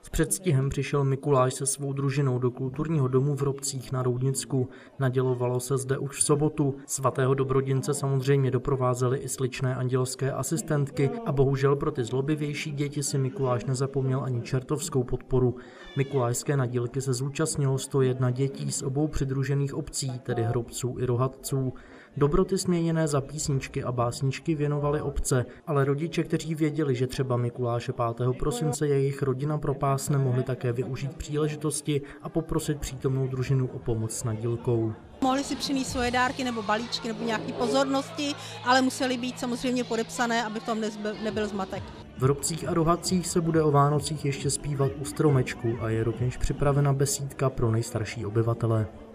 S předstihem přišel Mikuláš se svou družinou do kulturního domu v Robcích na Roudnicku. Nadělovalo se zde už v sobotu. Svatého dobrodince samozřejmě doprovázely i sličné andělské asistentky a bohužel pro ty zlobivější děti si Mikuláš nezapomněl ani čertovskou podporu. Mikulášské nadílky se zúčastnilo 101 dětí z obou přidružených obcí, tedy Hrobců i Rohatců. Dobroty směněné za písničky a básničky věnovaly obce, ale rodiče, kteří věděli, že třeba Mikuláše 5. prosince jejich rodina propásne, mohli také využít příležitosti a poprosit přítomnou družinu o pomoc s nadílkou. Mohli si přinést svoje dárky nebo balíčky nebo nějaké pozornosti, ale museli být samozřejmě podepsané, aby v tom nebyl zmatek. V Robcích a Rohatcích se bude o Vánocích ještě zpívat u stromečku a je rovněž připravena besídka pro nejstarší obyvatele.